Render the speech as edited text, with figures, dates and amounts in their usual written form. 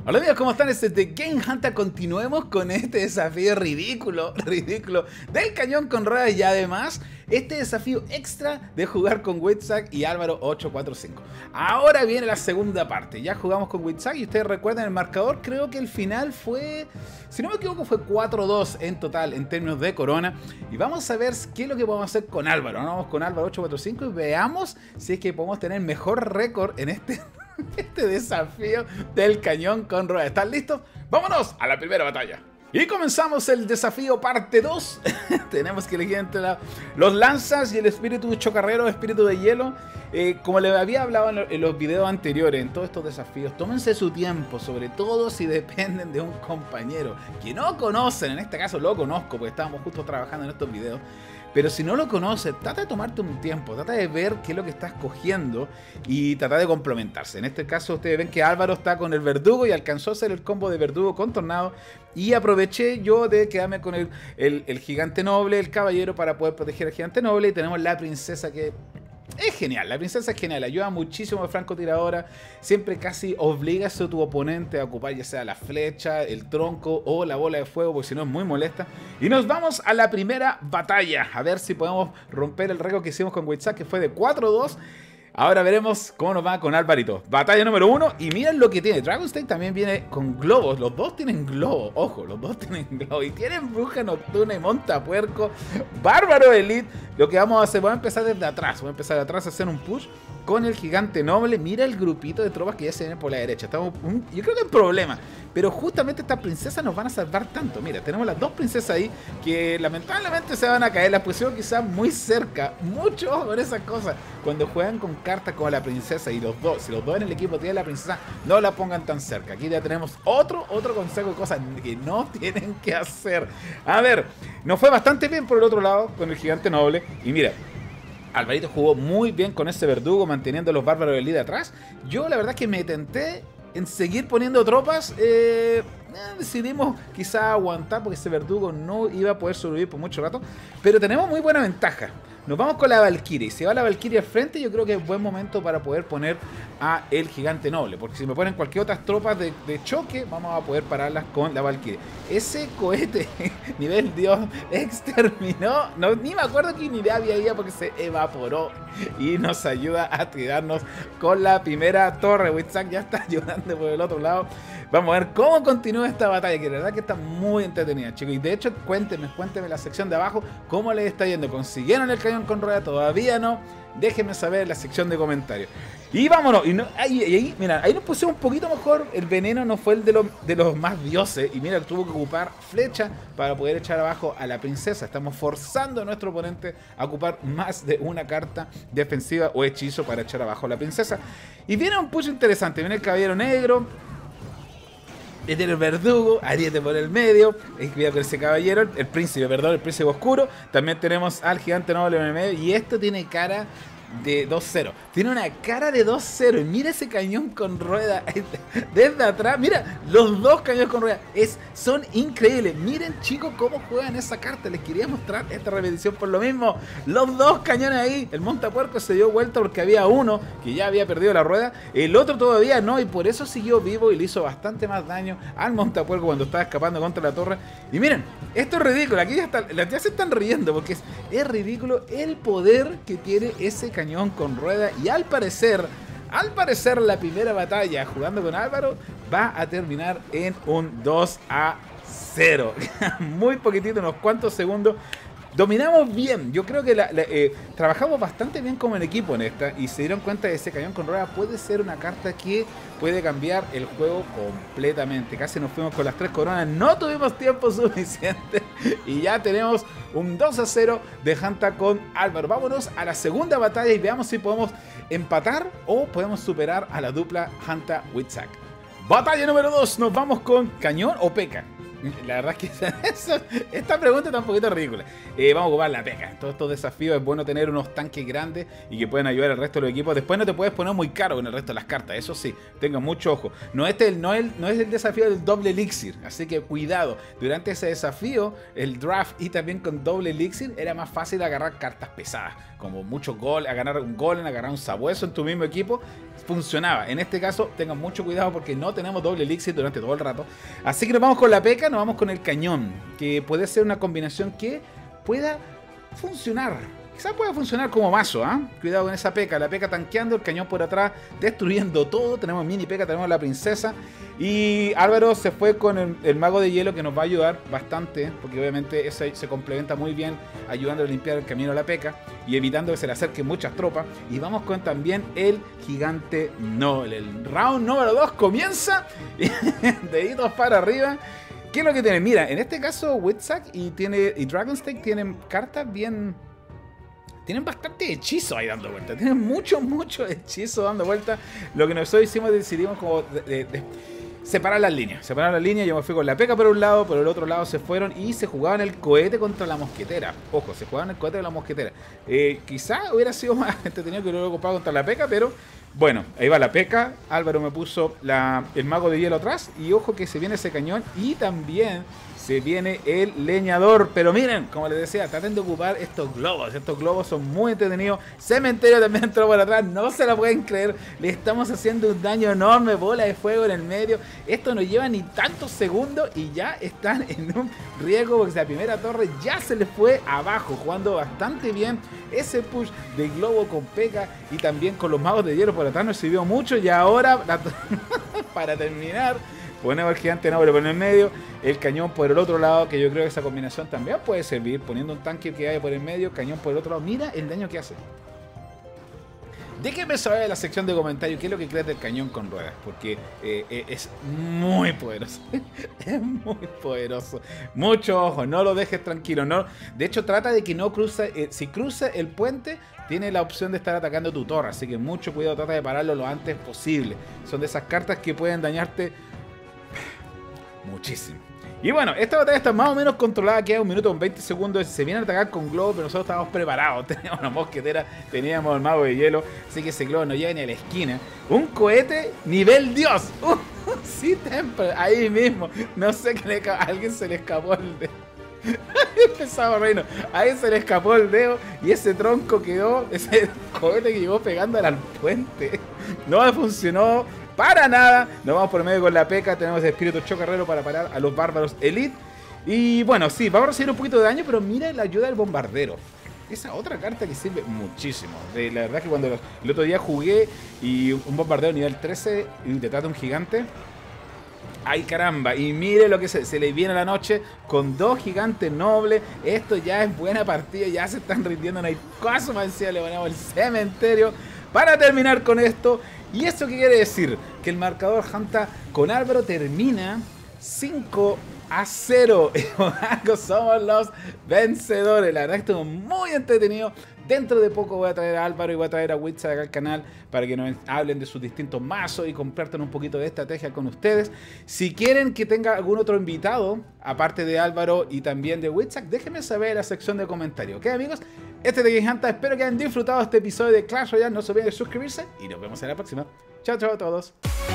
Hola amigos, ¿cómo están? Este es The Game Hunter. Continuemos con este desafío ridículo del cañón con ruedas y además este desafío extra de jugar con Witsag y Álvaro 845. Ahora viene la segunda parte. Ya jugamos con Witsag y ustedes recuerdan el marcador. Creo que el final fue, si no me equivoco, fue 4-2 en total en términos de corona. Y vamos a ver qué es lo que podemos hacer con Álvaro. Vamos con Álvaro 845 y veamos si es que podemos tener mejor récord en este desafío del cañón con ruedas. ¿Están listos? ¡Vámonos a la primera batalla! Y comenzamos el desafío parte 2. Tenemos que elegir entre los lanzas y el espíritu chocarrero, espíritu de hielo. Como les había hablado en los videos anteriores, en todos estos desafíos, tómense su tiempo, sobre todo si dependen de un compañero que no conocen. En este caso lo conozco porque estábamos justo trabajando en estos videos. Pero si no lo conoces, trata de tomarte un tiempo, trata de ver qué es lo que estás cogiendo y trata de complementarse. En este caso ustedes ven que Álvaro está con el verdugo y alcanzó a hacer el combo de verdugo con tornado. Y aproveché yo de quedarme con el gigante noble, el caballero, para poder proteger al gigante noble. Y tenemos la princesa que... es genial, la princesa es genial, ayuda muchísimo a francotiradora, siempre casi obligas a tu oponente a ocupar ya sea la flecha, el tronco o la bola de fuego, porque si no es muy molesta. Y nos vamos a la primera batalla, a ver si podemos romper el récord que hicimos con Witsag, que fue de 4-2. Ahora veremos cómo nos va con Alvarito. Batalla número 1 y miren lo que tiene. Dragonstone también viene con globos. Los dos tienen globos. Ojo, los dos tienen globos. Y tienen bruja nocturna y montapuerco. Bárbaro elite. Lo que vamos a hacer, voy a empezar desde atrás. Voy a empezar de atrás a hacer un push con el gigante noble. Mira el grupito de tropas que ya se viene por la derecha. Estamos, yo creo que hay problema. Pero justamente estas princesas nos van a salvar tanto. Mira, tenemos las dos princesas ahí que lamentablemente se van a caer. Las pusieron quizás muy cerca. Mucho ojo con esas cosas. Cuando juegan con cartas como la princesa y los dos, si los dos en el equipo tienen la princesa, no la pongan tan cerca. Aquí ya tenemos otro consejo de cosas que no tienen que hacer. A ver, nos fue bastante bien por el otro lado con el gigante noble. Y mira, Alvarito jugó muy bien con ese verdugo, manteniendo a los bárbaros del líder atrás. Yo la verdad es que me tenté en seguir poniendo tropas. Decidimos quizá aguantar porque ese verdugo no iba a poder sobrevivir por mucho rato. Pero tenemos muy buena ventaja. Nos vamos con la Valkyrie. Si va la Valkyrie al frente, yo creo que es buen momento para poder poner a el gigante noble. Porque si me ponen cualquier otras tropas de choque, vamos a poder pararlas con la Valkyrie. Ese cohete nivel Dios exterminó. No, ni me acuerdo qué unidad había ahí porque se evaporó. Y nos ayuda a tirarnos con la primera torre. Witsag ya está ayudando por el otro lado. Vamos a ver cómo continúa esta batalla, que la verdad que está muy entretenida, chicos. Y de hecho, cuéntenme en la sección de abajo cómo les está yendo. ¿Consiguieron el cañón con rueda? ¿Todavía no? Déjenme saber en la sección de comentarios. Y vámonos. Y ahí, mira, ahí nos pusimos un poquito mejor. El veneno no fue el de los más dioses. Y mira, tuvo que ocupar flecha para poder echar abajo a la princesa. Estamos forzando a nuestro oponente a ocupar más de una carta defensiva o hechizo para echar abajo a la princesa. Y viene un push interesante. Viene el caballero negro. Tiene el verdugo, Ariete por el medio, cuidado con ese caballero, el príncipe, perdón, el príncipe oscuro. También tenemos al gigante noble en el medio y esto tiene cara de 2-0. Tiene una cara de 2-0 y mira ese cañón con rueda desde atrás. Mira, los dos cañones con rueda son increíbles. Miren chicos cómo juegan esa carta. Les quería mostrar esta repetición por lo mismo. Los dos cañones ahí. El montapuerco se dio vuelta porque había uno que ya había perdido la rueda. El otro todavía no y por eso siguió vivo y le hizo bastante más daño al montapuerco cuando estaba escapando contra la torre. Y miren, esto es ridículo. Aquí ya se están riendo porque es ridículo el poder que tiene ese cañón con rueda. Y al parecer la primera batalla jugando con Álvaro va a terminar en un 2-0. Muy poquitito, unos cuantos segundos. Dominamos bien, yo creo que trabajamos bastante bien como en equipo en esta y se dieron cuenta de que ese cañón con rueda puede ser una carta que puede cambiar el juego completamente. Casi nos fuimos con las 3 coronas, no tuvimos tiempo suficiente y ya tenemos un 2-0 de Hunter con Álvaro. Vámonos a la segunda batalla y veamos si podemos empatar o podemos superar a la dupla Hunter Witsag. Batalla número 2, nos vamos con cañón o P.E.K.K.A. La verdad es que esta pregunta está un poquito ridícula. Vamos a ocupar la P.E.K.K.A. En todos estos desafíos es bueno tener unos tanques grandes y que puedan ayudar al resto de los equipos. Después no te puedes poner muy caro con el resto de las cartas. Eso sí, tengan mucho ojo. No es el desafío del doble elixir. Así que cuidado. Durante ese desafío, el draft y también con doble elixir era más fácil agarrar cartas pesadas. Como muchos goles, a ganar un golem, agarrar un sabueso en tu mismo equipo. Funcionaba. En este caso, tengan mucho cuidado porque no tenemos doble elixir durante todo el rato. Así que nos vamos con la P.E.K.K.A, nos vamos con el cañón, que puede ser una combinación que pueda funcionar. Quizás pueda funcionar como mazo, ¿eh? Cuidado con esa P.E.K.K.A, la P.E.K.K.A tanqueando, el cañón por atrás, destruyendo todo. Tenemos mini P.E.K.K.A, tenemos la princesa. Y Álvaro se fue con el mago de hielo, que nos va a ayudar bastante, porque obviamente ese se complementa muy bien, ayudando a limpiar el camino a la P.E.K.K.A y evitando que se le acerquen muchas tropas. Y vamos con también el gigante noble. El round número 2 comienza. Deditos para arriba. ¿Qué es lo que tiene? Mira, en este caso Witsack y Dragonstake tienen cartas bien... Tienen bastante hechizo ahí dando vuelta. Tienen mucho hechizo dando vuelta. Lo que nosotros hicimos, decidimos como separar las líneas. Separar las líneas. Yo me fui con la P.E.K.K.A por un lado, por el otro lado se fueron y se jugaban el cohete contra la mosquetera. Ojo, se jugaban el cohete de la mosquetera. Quizá hubiera sido más entretenido que lo hubiera ocupado contra la P.E.K.K.A, pero bueno, ahí va la P.E.K.K.A. Álvaro me puso el mago de hielo atrás. Y ojo que se viene ese cañón y también se viene el leñador. Pero miren, como les decía, traten de ocupar estos globos. Estos globos son muy entretenidos. Cementerio también entró por atrás. No se la pueden creer. Le estamos haciendo un daño enorme. Bola de fuego en el medio. Esto no lleva ni tantos segundos y ya están en un riesgo porque la primera torre ya se les fue abajo. Jugando bastante bien ese push de globo con P.E.K.K.A y también con los magos de hielo por atrás nos sirvió mucho. Y ahora, para terminar, ponemos el gigante noble por el medio, el cañón por el otro lado, que yo creo que esa combinación también puede servir, poniendo un tanque que haya por el medio, cañón por el otro lado. Mira el daño que hace. Déjenme saber en la sección de comentarios qué es lo que crees del cañón con ruedas, porque es muy poderoso. Es muy poderoso. Mucho ojo, no lo dejes tranquilo. No. De hecho, trata de que no cruce. Si cruza el puente, tiene la opción de estar atacando tu torre, así que mucho cuidado, trata de pararlo lo antes posible. Son de esas cartas que pueden dañarte muchísimo. Y bueno, esta batalla está más o menos controlada, queda 1 minuto con 20 segundos. Se vienen a atacar con globo, pero nosotros estábamos preparados. Teníamos una mosquetera, teníamos el mago de hielo, así que ese globo no llega ni a la esquina. Un cohete nivel Dios. Sí, Temple, ahí mismo. No sé qué a alguien se le escapó el dedo. Empezaba reino. Ahí se le escapó el dedo y ese tronco quedó, ese cohete que llegó pegando al puente. No funcionó para nada. Nos vamos por medio con la P.E.K.K.A. Tenemos el espíritu chocarrero para parar a los bárbaros elite. Y bueno, sí, vamos a recibir un poquito de daño, pero mira la ayuda del bombardero. Esa otra carta que sirve muchísimo. La verdad es que cuando el otro día jugué y un bombardero nivel 13 y detrás de un gigante. ¡Ay, caramba! Y mire lo que se le viene a la noche con 2 gigantes nobles. Esto ya es buena partida. Ya se están rindiendo. No hay caso más encima. Le ponemos el cementerio para terminar con esto. ¿Y esto qué quiere decir? Que el marcador Hanta con Álvaro termina 5-0. Y somos los vencedores. La verdad que estuvo muy entretenido. Dentro de poco voy a traer a Álvaro y voy a traer a Witsack acá al canal para que nos hablen de sus distintos mazos y compartan un poquito de estrategia con ustedes. Si quieren que tenga algún otro invitado, aparte de Álvaro y también de Witsack, déjenme saber en la sección de comentarios. ¿Ok, amigos? Este es The Game Hanta. Espero que hayan disfrutado este episodio de Clash Royale. No se olviden de suscribirse y nos vemos en la próxima. Chao, chao a todos.